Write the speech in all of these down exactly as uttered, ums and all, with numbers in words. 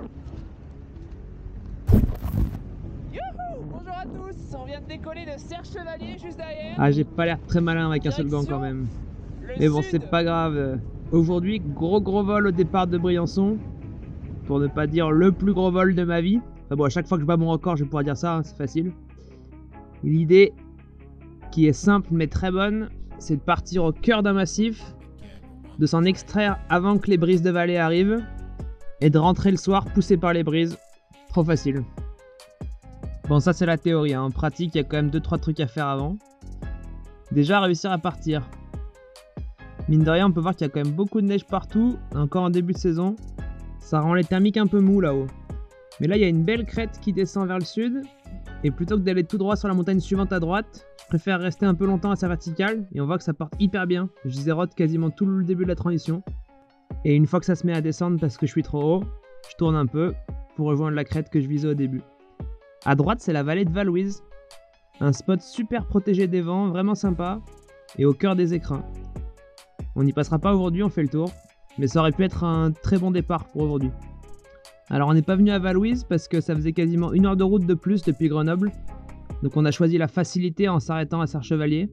Youhou! Bonjour à tous, on vient de décoller de Serre Chevalier juste derrière. Ah, j'ai pas l'air très malin avec un seul gant quand même. Mais bon, c'est pas grave. Aujourd'hui, gros gros vol au départ de Briançon. Pour ne pas dire le plus gros vol de ma vie. Enfin bon, à chaque fois que je bats mon record, je pourrais dire ça, hein, c'est facile. L'idée, qui est simple mais très bonne, c'est de partir au cœur d'un massif, de s'en extraire avant que les brises de vallée arrivent, et de rentrer le soir poussé par les brises. Trop facile. Bon, ça c'est la théorie, hein. En pratique, il y a quand même deux trois trucs à faire avant. Déjà, réussir à partir. Mine de rien, on peut voir qu'il y a quand même beaucoup de neige partout, encore en début de saison. Ça rend les thermiques un peu mous là-haut. Mais là, il y a une belle crête qui descend vers le sud, et plutôt que d'aller tout droit sur la montagne suivante à droite, je préfère rester un peu longtemps à sa verticale, et on voit que ça porte hyper bien. Je zérote quasiment tout le début de la transition. Et une fois que ça se met à descendre parce que je suis trop haut, je tourne un peu pour rejoindre la crête que je visais au début. À droite, c'est la vallée de Vallouise, un spot super protégé des vents, vraiment sympa, et au cœur des écrins. On n'y passera pas aujourd'hui, on fait le tour, mais ça aurait pu être un très bon départ pour aujourd'hui. Alors on n'est pas venu à Vallouise parce que ça faisait quasiment une heure de route de plus depuis Grenoble, donc on a choisi la facilité en s'arrêtant à Serre Chevalier,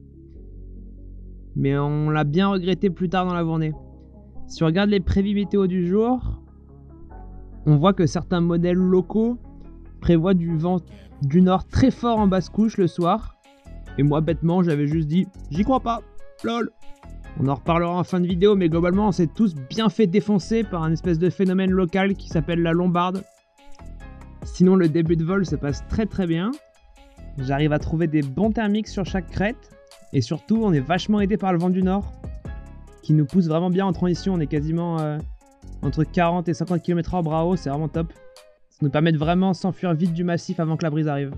mais on l'a bien regretté plus tard dans la journée. Si on regarde les prévis météo du jour, on voit que certains modèles locaux prévoient du vent du nord très fort en basse couche le soir, et moi bêtement j'avais juste dit j'y crois pas, lol. On en reparlera en fin de vidéo, mais globalement on s'est tous bien fait défoncer par un espèce de phénomène local qui s'appelle la lombarde. Sinon le début de vol se passe très très bien. J'arrive à trouver des bons thermiques sur chaque crête, et surtout on est vachement aidé par le vent du nord, qui nous pousse vraiment bien en transition. On est quasiment euh, entre quarante et cinquante kilomètres heure bras haut, c'est vraiment top. Ça nous permet de vraiment s'enfuir vite du massif avant que la brise arrive.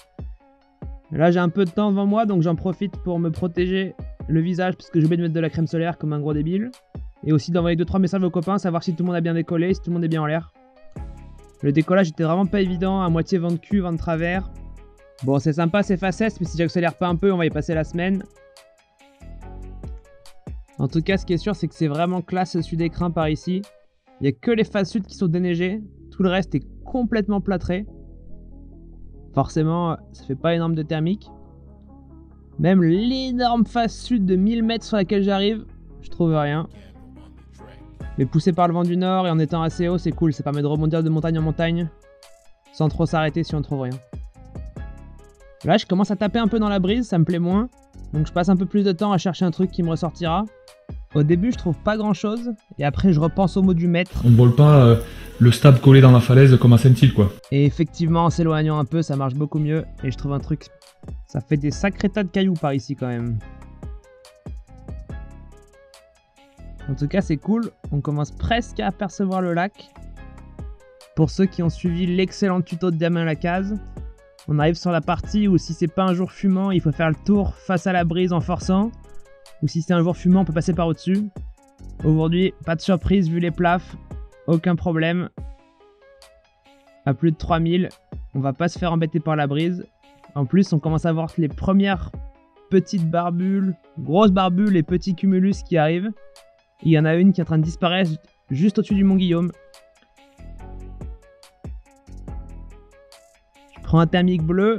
Là j'ai un peu de temps devant moi, donc j'en profite pour me protéger le visage parce que j'ai oublié de mettre de la crème solaire comme un gros débile, et aussi d'envoyer deux trois messages aux copains, savoir si tout le monde a bien décollé, si tout le monde est bien en l'air. Le décollage était vraiment pas évident, à moitié vent de cul, vent de travers. Bon, c'est sympa, c'est facette, mais si j'accélère pas un peu, on va y passer la semaine. En tout cas, ce qui est sûr, c'est que c'est vraiment classe sud écrin par ici. Il n'y a que les faces sud qui sont déneigées, tout le reste est complètement plâtré. Forcément, ça fait pas énorme de thermique. Même l'énorme face sud de mille mètres sur laquelle j'arrive, je trouve rien. Mais poussé par le vent du nord et en étant assez haut, c'est cool, ça permet de rebondir de montagne en montagne sans trop s'arrêter si on trouve rien. Là, je commence à taper un peu dans la brise, ça me plaît moins, donc je passe un peu plus de temps à chercher un truc qui me ressortira. Au début, je trouve pas grand chose, et après, je repense au mot du maître. On vole pas euh, le stab collé dans la falaise comme à Saint-Hilaire, quoi. Et effectivement, en s'éloignant un peu, ça marche beaucoup mieux, et je trouve un truc. Ça fait des sacrés tas de cailloux par ici quand même. En tout cas, c'est cool, on commence presque à apercevoir le lac. Pour ceux qui ont suivi l'excellent tuto de Damien Lacaze, on arrive sur la partie où si c'est pas un jour fumant, il faut faire le tour face à la brise en forçant. Ou si c'est un jour fumant, on peut passer par au-dessus. Aujourd'hui, pas de surprise vu les plafs, aucun problème. À plus de trois mille, on va pas se faire embêter par la brise. En plus, on commence à voir les premières petites barbules, grosses barbules et petits cumulus qui arrivent. Il y en a une qui est en train de disparaître juste au-dessus du mont Guillaume. Je prends un thermique bleu.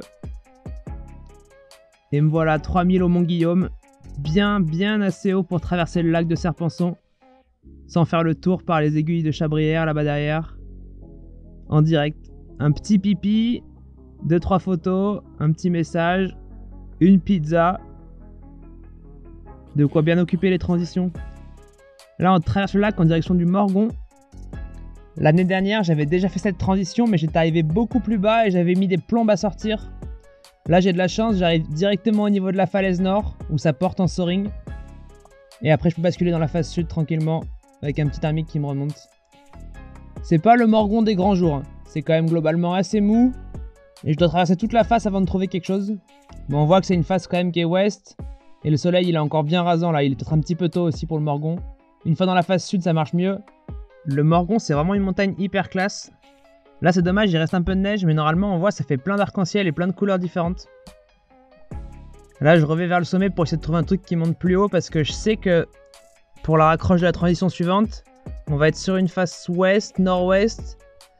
Et me voilà à trois mille au mont Guillaume. Bien, bien assez haut pour traverser le lac de Serpenson. Sans faire le tour par les aiguilles de Chabrière là-bas derrière. En direct. Un petit pipi. Deux trois photos, un petit message, une pizza, de quoi bien occuper les transitions. Là on traverse le lac en direction du Morgon. L'année dernière j'avais déjà fait cette transition, mais j'étais arrivé beaucoup plus bas et j'avais mis des plombes à sortir. Là j'ai de la chance, j'arrive directement au niveau de la falaise nord où ça porte en soaring, et après je peux basculer dans la face sud tranquillement avec un petit thermique qui me remonte. C'est pas le Morgon des grands jours, hein. C'est quand même globalement assez mou. Et je dois traverser toute la face avant de trouver quelque chose. Bon, on voit que c'est une face quand même qui est ouest. Et le soleil il est encore bien rasant là, il est peut-être un petit peu tôt aussi pour le Morgon. Une fois dans la face sud ça marche mieux. Le Morgon c'est vraiment une montagne hyper classe. Là c'est dommage, il reste un peu de neige, mais normalement on voit ça fait plein d'arc-en-ciel et plein de couleurs différentes. Là je reviens vers le sommet pour essayer de trouver un truc qui monte plus haut, parce que je sais que pour la raccroche de la transition suivante, on va être sur une face ouest, nord-ouest.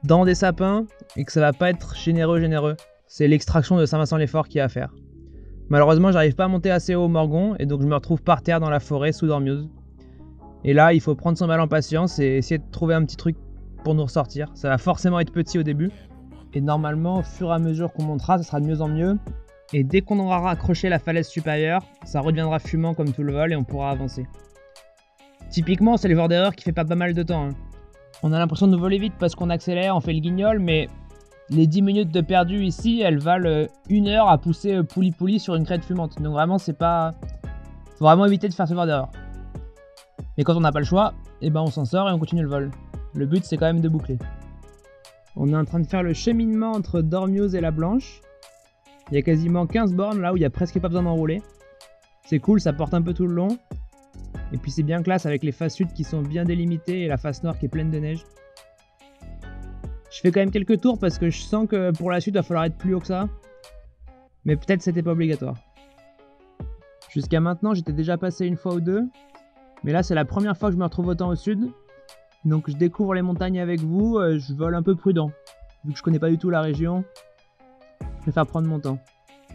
dans des sapins et que ça va pas être généreux généreux. C'est l'extraction de Saint-Vincent-les-Forts qui est à faire. Malheureusement, j'arrive pas à monter assez haut au Morgon et donc je me retrouve par terre dans la forêt sous Dormioz. Et là, il faut prendre son mal en patience et essayer de trouver un petit truc pour nous ressortir. Ça va forcément être petit au début. Et normalement, au fur et à mesure qu'on montera, ça sera de mieux en mieux. Et dès qu'on aura raccroché la falaise supérieure, ça redeviendra fumant comme tout le vol et on pourra avancer. Typiquement, c'est l'effort d'erreur qui fait pas pas mal de temps. Hein. On a l'impression de voler vite parce qu'on accélère, on fait le guignol, mais les dix minutes de perdu ici, elles valent une heure à pousser pouli-pouli sur une crête fumante. Donc vraiment, c'est pas... Faut vraiment éviter de faire ce genre d'erreur. Mais quand on n'a pas le choix, eh ben on s'en sort et on continue le vol. Le but, c'est quand même de boucler. On est en train de faire le cheminement entre Dormioz et la Blanche. Il y a quasiment quinze bornes là où il n'y a presque pas besoin d'enrouler. C'est cool, ça porte un peu tout le long. Et puis c'est bien classe avec les faces sud qui sont bien délimitées et la face nord qui est pleine de neige. Je fais quand même quelques tours parce que je sens que pour la suite il va falloir être plus haut que ça. Mais peut-être c'était pas obligatoire. Jusqu'à maintenant j'étais déjà passé une fois ou deux. Mais là c'est la première fois que je me retrouve autant au sud. Donc je découvre les montagnes avec vous, euh, je vole un peu prudent. Vu que je connais pas du tout la région, je préfère prendre mon temps.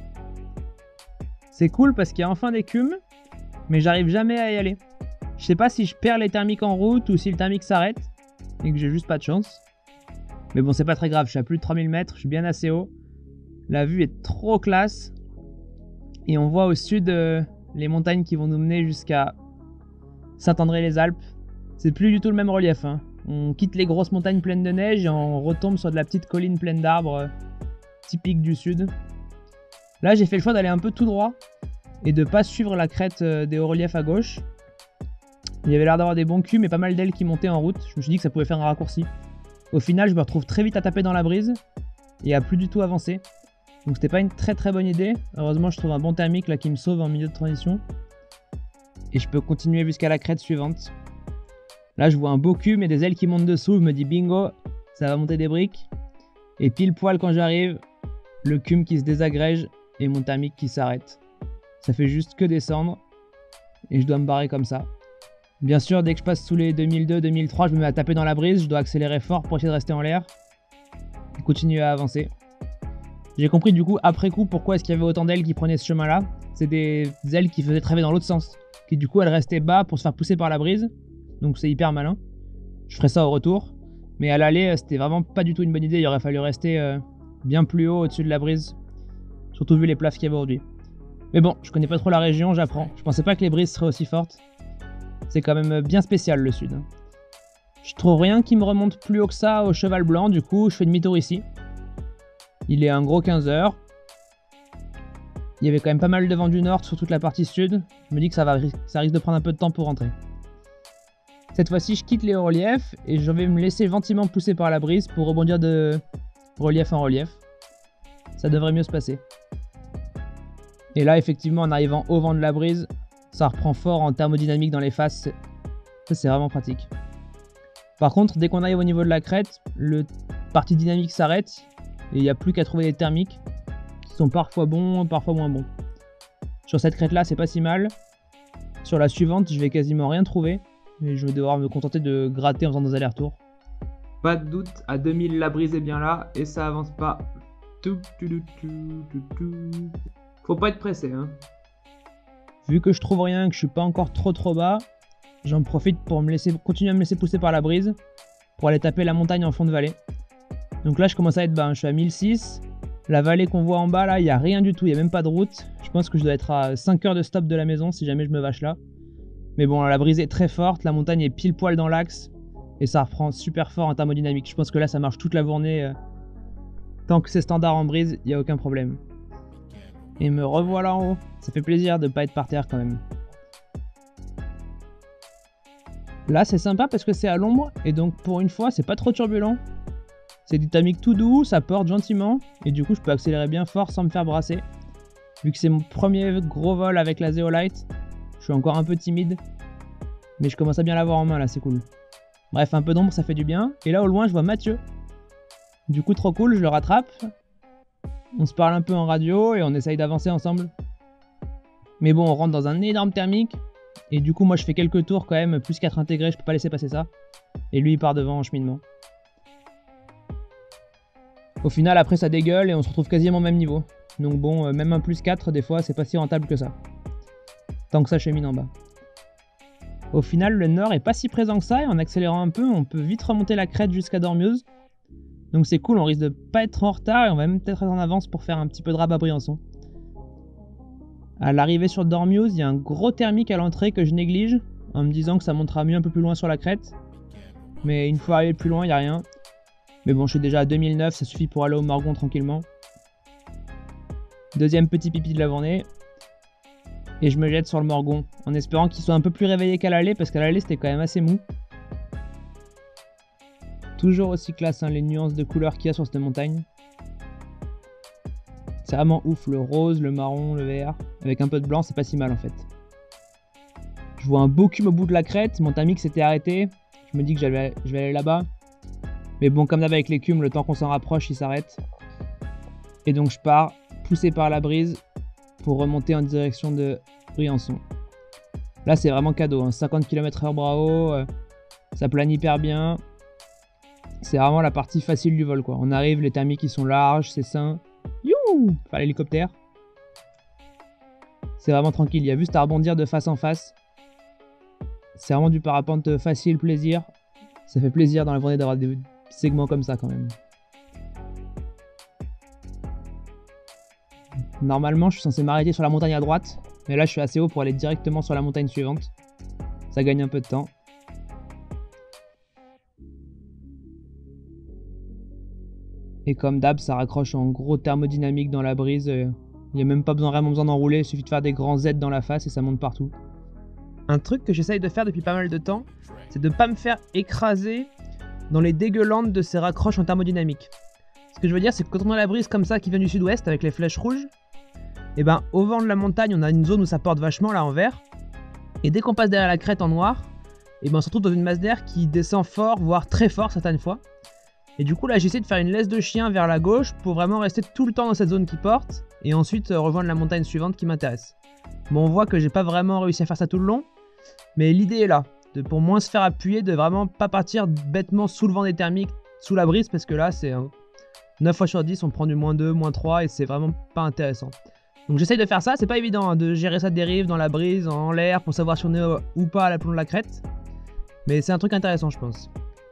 C'est cool parce qu'il y a enfin des cumes, mais j'arrive jamais à y aller. Je sais pas si je perds les thermiques en route ou si le thermique s'arrête et que j'ai juste pas de chance. Mais bon, c'est pas très grave, je suis à plus de trois mille mètres, je suis bien assez haut. La vue est trop classe. Et on voit au sud euh, les montagnes qui vont nous mener jusqu'à Saint-André-les-Alpes. C'est plus du tout le même relief. Hein. On quitte les grosses montagnes pleines de neige et on retombe sur de la petite colline pleine d'arbres euh, typique du sud. Là, j'ai fait le choix d'aller un peu tout droit et de pas suivre la crête euh, des hauts reliefs à gauche. Il y avait l'air d'avoir des bons culs mais pas mal d'ailes qui montaient en route. Je me suis dit que ça pouvait faire un raccourci. Au final, je me retrouve très vite à taper dans la brise et à plus du tout avancer. Donc c'était pas une très très bonne idée. Heureusement, je trouve un bon thermique là qui me sauve en milieu de transition. Et je peux continuer jusqu'à la crête suivante. Là, je vois un beau cul mais des ailes qui montent dessous. Je me dis bingo, ça va monter des briques. Et pile poil quand j'arrive, le cum qui se désagrège et mon thermique qui s'arrête. Ça fait juste que descendre et je dois me barrer comme ça. Bien sûr, dès que je passe sous les deux mille deux deux mille trois, je me mets à taper dans la brise, je dois accélérer fort pour essayer de rester en l'air et continuer à avancer. J'ai compris du coup, après coup, pourquoi est-ce qu'il y avait autant d'ailes qui prenaient ce chemin-là. C'est des ailes qui faisaient traver dans l'autre sens, qui du coup elles restaient bas pour se faire pousser par la brise, donc c'est hyper malin. Je ferai ça au retour, mais à l'aller, c'était vraiment pas du tout une bonne idée, il aurait fallu rester euh, bien plus haut au-dessus de la brise, surtout vu les plafs qu'il y avait aujourd'hui. Mais bon, je connais pas trop la région, j'apprends. Je pensais pas que les brises seraient aussi fortes. C'est quand même bien spécial le sud. Je trouve rien qui me remonte plus haut que ça au cheval blanc, du coup je fais demi-tour ici. Il est un gros quinze heures. Il y avait quand même pas mal de vent du nord sur toute la partie sud. Je me dis que ça, va, ça risque de prendre un peu de temps pour rentrer. Cette fois-ci je quitte les hauts reliefs et je vais me laisser gentiment pousser par la brise pour rebondir de relief en relief. Ça devrait mieux se passer. Et là effectivement en arrivant au vent de la brise, ça reprend fort en thermodynamique dans les faces, ça c'est vraiment pratique. Par contre, dès qu'on arrive au niveau de la crête, le parti dynamique s'arrête et il n'y a plus qu'à trouver des thermiques qui sont parfois bons, parfois moins bons. Sur cette crête là, c'est pas si mal. Sur la suivante, je vais quasiment rien trouver et je vais devoir me contenter de gratter en faisant des allers-retours. Pas de doute, à deux mille la brise est bien là et ça avance pas. Tout, tout, tout, tout, tout, tout. Faut pas être pressé, hein. Vu que je trouve rien, que je suis pas encore trop trop bas, j'en profite pour me laisser, continuer à me laisser pousser par la brise pour aller taper la montagne en fond de vallée. Donc là je commence à être bas, hein. Je suis à mille six. La vallée qu'on voit en bas là, il n'y a rien du tout, il n'y a même pas de route. Je pense que je dois être à cinq heures de stop de la maison si jamais je me vache là. Mais bon, la brise est très forte, la montagne est pile poil dans l'axe et ça reprend super fort en thermodynamique. Je pense que là ça marche toute la journée. Euh, tant que c'est standard en brise, il n'y a aucun problème. Et me revoilà en haut. Ça fait plaisir de pas être par terre quand même. Là c'est sympa parce que c'est à l'ombre et donc pour une fois c'est pas trop turbulent. C'est du thermique tout doux, ça porte gentiment et du coup je peux accélérer bien fort sans me faire brasser. Vu que c'est mon premier gros vol avec la Zeolite, je suis encore un peu timide. Mais je commence à bien l'avoir en main là, c'est cool. Bref, un peu d'ombre ça fait du bien. Et là au loin je vois Mathieu. Du coup trop cool, je le rattrape. On se parle un peu en radio et on essaye d'avancer ensemble. Mais bon, on rentre dans un énorme thermique. Et du coup, moi je fais quelques tours quand même, plus quatre intégrés, je peux pas laisser passer ça. Et lui il part devant en cheminement. Au final, après ça dégueule et on se retrouve quasiment au même niveau. Donc bon, euh, même un plus quatre, des fois, c'est pas si rentable que ça. Tant que ça chemine en bas. Au final, le nord est pas si présent que ça, et en accélérant un peu, on peut vite remonter la crête jusqu'à Dormieuse. Donc c'est cool, on risque de pas être en retard, et on va même peut-être être en avance pour faire un petit peu de rab à Briançon. À l'arrivée sur Dormieuse, il y a un gros thermique à l'entrée que je néglige, en me disant que ça montera mieux un peu plus loin sur la crête. Mais une fois arrivé plus loin, il n'y a rien. Mais bon, je suis déjà à deux mille neuf, ça suffit pour aller au Morgon tranquillement. Deuxième petit pipi de la journée. Et je me jette sur le Morgon, en espérant qu'il soit un peu plus réveillé qu'à l'aller, parce qu'à l'aller c'était quand même assez mou. Toujours aussi classe, hein, les nuances de couleurs qu'il y a sur cette montagne. C'est vraiment ouf, le rose, le marron, le vert. Avec un peu de blanc, c'est pas si mal en fait. Je vois un beau cube au bout de la crête, mon thermique s'était arrêté. Je me dis que je vais aller là-bas. Mais bon, comme d'hab avec l'écume, le temps qu'on s'en rapproche, il s'arrête. Et donc je pars, poussé par la brise, pour remonter en direction de Briançon. Là c'est vraiment cadeau, hein. cinquante kilomètres heure bras haut, euh, ça plane hyper bien. C'est vraiment la partie facile du vol quoi. On arrive, les thermiques ils sont larges, c'est sain. Youhou, enfin l'hélicoptère. C'est vraiment tranquille, il y a juste à rebondir de face en face. C'est vraiment du parapente facile, plaisir. Ça fait plaisir dans la journée d'avoir des segments comme ça quand même. Normalement, je suis censé m'arrêter sur la montagne à droite, mais là, je suis assez haut pour aller directement sur la montagne suivante. Ça gagne un peu de temps. Et comme d'hab, ça raccroche en gros thermodynamique dans la brise. Il n'y a même pas besoin, vraiment besoin d'enrouler, il suffit de faire des grands Z dans la face et ça monte partout. Un truc que j'essaye de faire depuis pas mal de temps, c'est de ne pas me faire écraser dans les dégueulantes de ces raccroches en thermodynamique. Ce que je veux dire, c'est que quand on a la brise comme ça qui vient du sud-ouest avec les flèches rouges, et ben au vent de la montagne, on a une zone où ça porte vachement là en vert. Et dès qu'on passe derrière la crête en noir, et ben on se retrouve dans une masse d'air qui descend fort, voire très fort certaines fois. Et du coup là j'essaie de faire une laisse de chien vers la gauche pour vraiment rester tout le temps dans cette zone qui porte, et ensuite euh, rejoindre la montagne suivante qui m'intéresse. Bon, on voit que j'ai pas vraiment réussi à faire ça tout le long, mais l'idée est là, de, pour moins se faire appuyer, de vraiment pas partir bêtement sous le vent des thermiques, sous la brise, parce que là c'est hein, neuf fois sur dix on prend du moins deux, moins trois et c'est vraiment pas intéressant. Donc j'essaye de faire ça, c'est pas évident hein, de gérer sa dérive dans la brise, en l'air, pour savoir si on est euh, ou pas à l'aplomb de la crête. Mais c'est un truc intéressant je pense.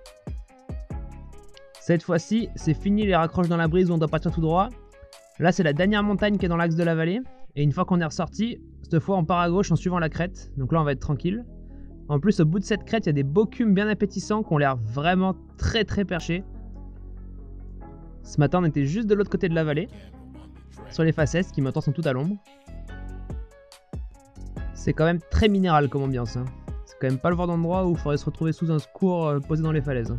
Cette fois-ci, c'est fini les raccroches dans la brise où on doit partir tout droit. Là c'est la dernière montagne qui est dans l'axe de la vallée. Et une fois qu'on est ressorti, cette fois on part à gauche en suivant la crête. Donc là on va être tranquille. En plus au bout de cette crête, il y a des beaux cumes bien appétissants qui ont l'air vraiment très très perchés. Ce matin on était juste de l'autre côté de la vallée, sur les facettes qui maintenant sont toutes à l'ombre. C'est quand même très minéral comme ambiance, hein. C'est quand même pas le genre d'endroit où il faudrait se retrouver sous un secours euh, posé dans les falaises.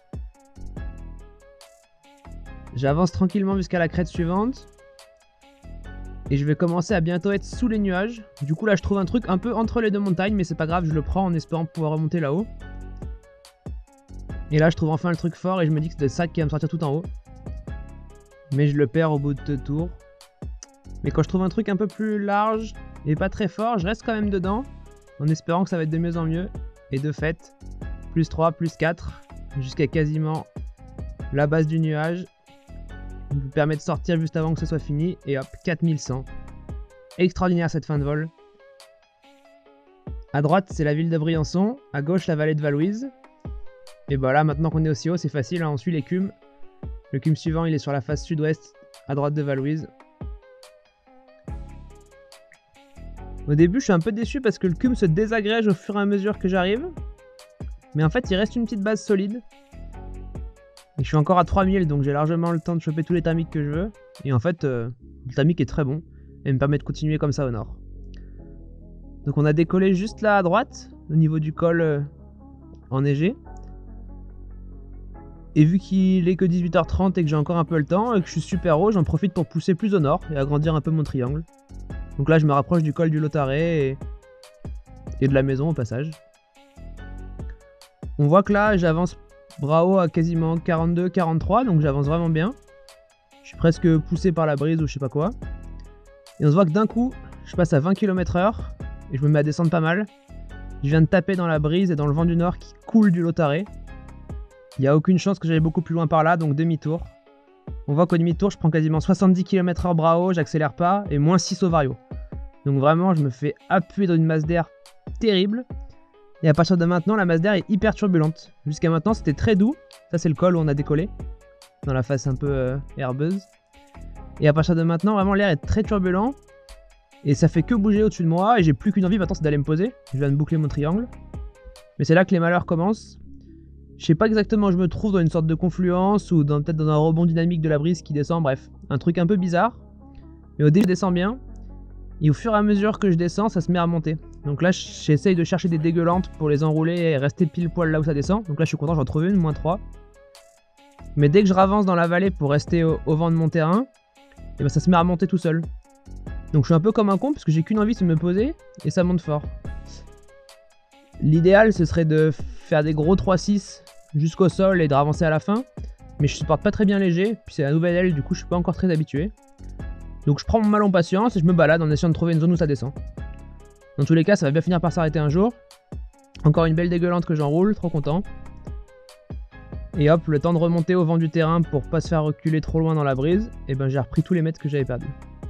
J'avance tranquillement jusqu'à la crête suivante. Et je vais commencer à bientôt être sous les nuages. Du coup là je trouve un truc un peu entre les deux montagnes, mais c'est pas grave, je le prends en espérant pouvoir remonter là-haut. Et là je trouve enfin le truc fort et je me dis que c'est ça qui va me sortir tout en haut. Mais je le perds au bout de deux tours. Mais quand je trouve un truc un peu plus large et pas très fort, je reste quand même dedans, en espérant que ça va être de mieux en mieux. Et de fait, plus trois, plus quatre, jusqu'à quasiment la base du nuage. Ça me permet de sortir juste avant que ce soit fini. Et hop, quatre mille cent. Extraordinaire cette fin de vol. À droite, c'est la ville de Briançon. À gauche, la vallée de Vallouise. Et bah là, maintenant qu'on est aussi haut, c'est facile, hein, on suit l'écume. Le cume suivant, il est sur la face sud-ouest, à droite de Vallouise. Au début, je suis un peu déçu parce que le cume se désagrège au fur et à mesure que j'arrive. Mais en fait, il reste une petite base solide. Et je suis encore à trois mille, donc j'ai largement le temps de choper tous les thermiques que je veux. Et en fait, euh, le thermique est très bon et me permet de continuer comme ça au nord. Donc on a décollé juste là à droite, au niveau du col euh, enneigé. Et vu qu'il est que dix-huit heures trente et que j'ai encore un peu le temps et que je suis super haut, j'en profite pour pousser plus au nord et agrandir un peu mon triangle. Donc là je me rapproche du col du Lotaré et, et de la maison au passage. On voit que là j'avance bras haut à quasiment quarante-deux quarante-trois, donc j'avance vraiment bien. Je suis presque poussé par la brise ou je sais pas quoi. Et on se voit que d'un coup, je passe à vingt kilomètres heure et je me mets à descendre pas mal. Je viens de taper dans la brise et dans le vent du nord qui coule du Lotaré. Il n'y a aucune chance que j'aille beaucoup plus loin par là, donc demi-tour. on voit qu'au demi-tour, je prends quasiment soixante-dix kilomètres heure bras haut, j'accélère pas, et moins six au vario. Donc vraiment, je me fais appuyer dans une masse d'air terrible. Et à partir de maintenant, la masse d'air est hyper turbulente. Jusqu'à maintenant, c'était très doux. Ça, c'est le col où on a décollé, dans la face un peu euh, herbeuse. Et à partir de maintenant, vraiment, l'air est très turbulent. Et ça fait que bouger au-dessus de moi, et j'ai plus qu'une envie maintenant, c'est d'aller me poser. Je viens de boucler mon triangle. Mais c'est là que les malheurs commencent. Je sais pas exactement où je me trouve, dans une sorte de confluence, ou peut-être dans un rebond dynamique de la brise qui descend, bref. Un truc un peu bizarre. Mais au début, je descends bien. Et au fur et à mesure que je descends, ça se met à monter. Donc là, j'essaye de chercher des dégueulantes pour les enrouler et rester pile poil là où ça descend. Donc là, je suis content, j'en trouve une, moins trois. Mais dès que je ravance dans la vallée pour rester au, au vent de mon terrain, et ben ça se met à monter tout seul. Donc je suis un peu comme un con parce que j'ai qu'une envie, c'est de me poser et ça monte fort. L'idéal, ce serait de faire des gros trois six jusqu'au sol et de ravancer à la fin. Mais je supporte pas très bien léger, puis c'est la nouvelle aile, du coup je suis pas encore très habitué. Donc je prends mon mal en patience et je me balade en essayant de trouver une zone où ça descend. Dans tous les cas, ça va bien finir par s'arrêter un jour. Encore une belle dégueulante que j'enroule, trop content. Et hop, le temps de remonter au vent du terrain pour pas se faire reculer trop loin dans la brise, et ben j'ai repris tous les mètres que j'avais perdus.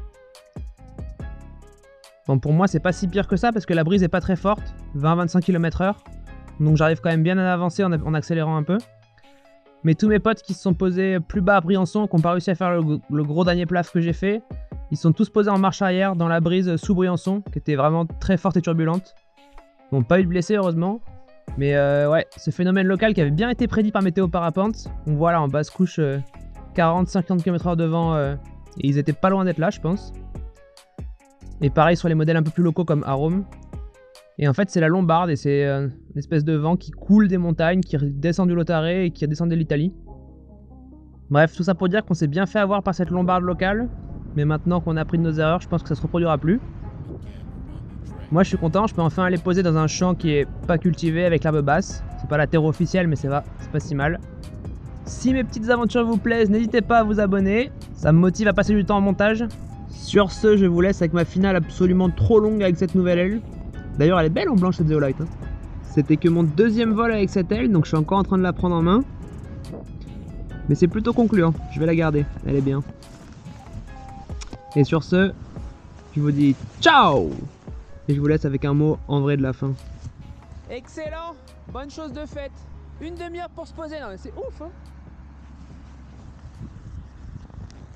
Bon, pour moi, c'est pas si pire que ça parce que la brise est pas très forte, vingt à vingt-cinq kilomètres heure. Donc j'arrive quand même bien à avancer en, en accélérant un peu. Mais tous mes potes qui se sont posés plus bas à Briançon, qui n'ont pas réussi à faire le, le gros dernier plaf que j'ai fait, ils sont tous posés en marche arrière dans la brise sous Briançon, qui était vraiment très forte et turbulente. Ils n'ont pas eu de blessés heureusement. Mais euh, ouais, ce phénomène local qui avait bien été prédit par Météo Parapente, on voit là en basse couche euh, quarante à cinquante kilomètres heure de vent, euh, et ils étaient pas loin d'être là je pense. Et pareil sur les modèles un peu plus locaux comme Arome. Et en fait c'est la Lombarde et c'est euh, une espèce de vent qui coule des montagnes, qui descend du Lautréamont et qui descend de l'Italie. Bref, tout ça pour dire qu'on s'est bien fait avoir par cette Lombarde locale, mais maintenant qu'on a appris de nos erreurs, je pense que ça se reproduira plus. Moi je suis content, je peux enfin aller poser dans un champ qui est pas cultivé avec l'herbe basse. C'est pas la terre officielle mais c'est va, c'est pas si mal. Si mes petites aventures vous plaisent, n'hésitez pas à vous abonner, ça me motive à passer du temps en montage. Sur ce, je vous laisse avec ma finale absolument trop longue avec cette nouvelle aile. D'ailleurs elle est belle en blanche cette Zeolite. Hein. C'était que mon deuxième vol avec cette aile, donc je suis encore en train de la prendre en main. Mais c'est plutôt concluant, je vais la garder, elle est bien. Et sur ce, je vous dis ciao! Et je vous laisse avec un mot en vrai de la fin. Excellent, bonne chose de faite. Une demi-heure pour se poser, non mais c'est ouf hein.